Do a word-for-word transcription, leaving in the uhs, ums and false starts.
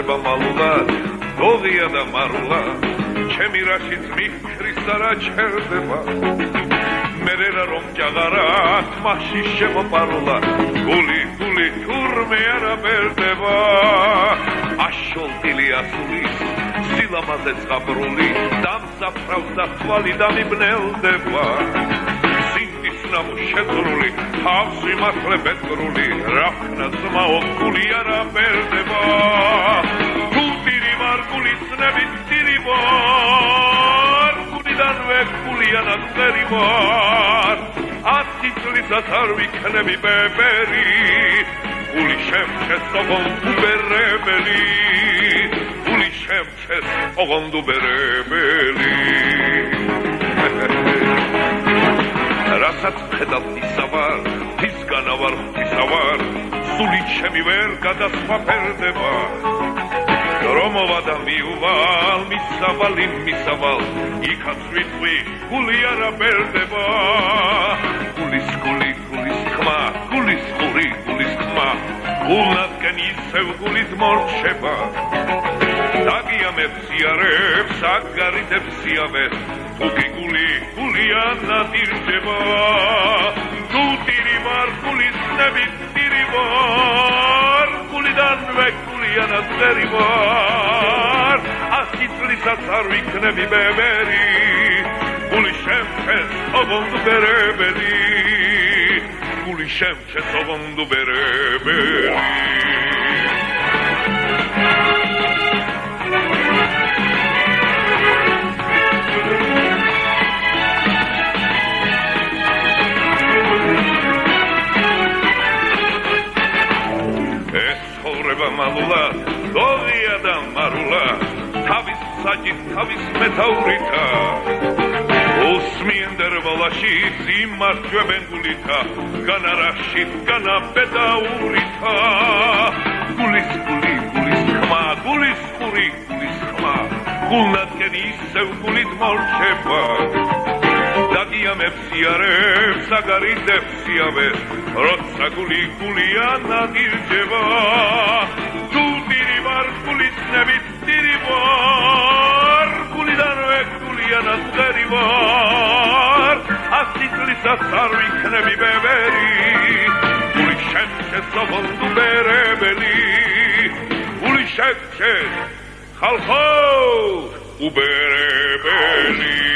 ცხოვრება მალულად დოღია და მარულა ჩემი რაშიც მიფქრის არა ჩერდება მერერა რომ ჯაღარად მაშინ შემოპარულა გული გული თურმე არა ბერდება აშოლტილი ასulis სილამაზე წაბრული დამსაფრავს და თვალი დამიბნელდება სინდის ნამუ შეგრული თავს იმართლე ბედრული რახნა ძმაო გული არა ბერდება თუთირი მარგული ცნებით ტირი ვარ გულიდანვე გულიანად წერი ვარ ათი წლისას არ ვიქნები ბებერი გული შემჩეს ოღონდ უბერებელი გული შემჩეს ოღონდ უბერებელი რასაც ხედავ ისა ვარ ისგანა ვარ ღვთისავარ სული ჩემი ვერ გადასვაფერდება რომოვა და მიუვალ მისავალი მისავალ იქაც ვიტყვი გული არა ბერდება გულის გული გულის ხმა გულის ხური გულის ხმა გულნათკენ ისევ გულით მორჩება დაგიამებს იარებს აგარიდებს სიავეს თუკი გული გულიანად ირჩება თუ ტირი ვარ გულის ნებით ტირი ვარ გულიდანვე გულიანად წერი ვარ ასი წლისას არ ვიქნები ბებერი გული შემჩეს ოღონდ უბერებელი გული შემჩეს ოღონდ უბერებელი მალულა დოღია და მარულა თავის საჯით თავის მეთაურითა უსმიენდერვალაში იმარჯვებენ გულითა განარაში განაბედაურითა გულის გული გულის ხმა გულის ხური გულის ხმა გულნათკენ ისევ გულით მორჩება დაგიამებს იარებს აგარიდებს სიავეს როცა გული გულიანად ირჩება თუ ტირი ვარ გულის ნებით ტირი ვარ გულიდანვე გულიანად წერი ვარ ასი წლისას არ ვიქნები ბებერი გული შემჩეს ოღონდ უბერებელი გული შემჩეს ხალხო უბერებელი